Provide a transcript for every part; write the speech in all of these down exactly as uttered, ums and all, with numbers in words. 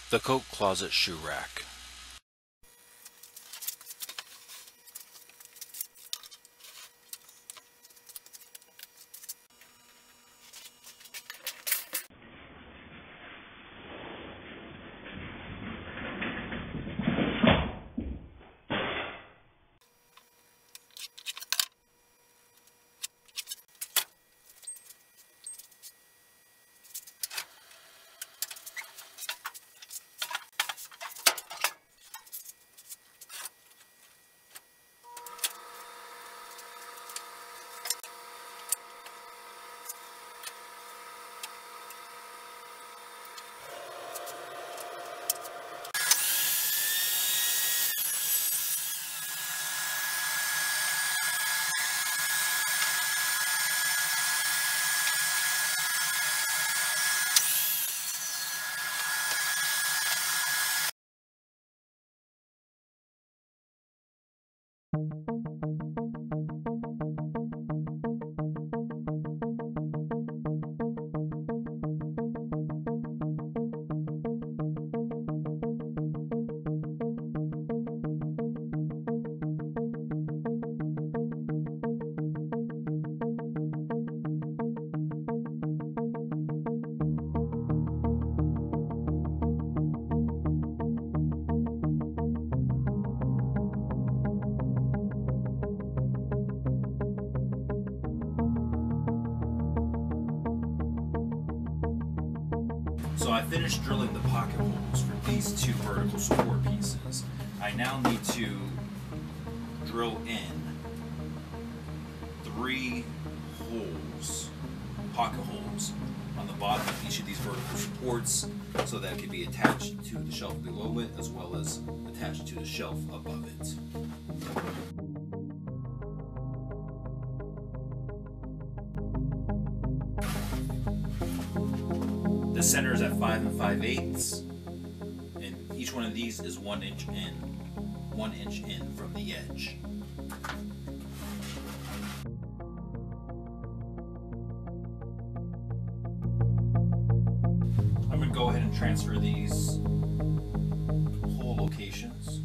The coat closet shoe rack. So I finished drilling the pocket holes for these two vertical support pieces. I now need to drill in three holes, pocket holes, on the bottom of each of these vertical supports so that it can be attached to the shelf below it as well as attached to the shelf above it. The center is at five and five eighths, and each one of these is one inch in, one inch in from the edge. I'm going to go ahead and transfer these hole locations.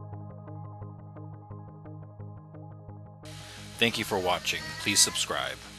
Thank you for watching. Please subscribe.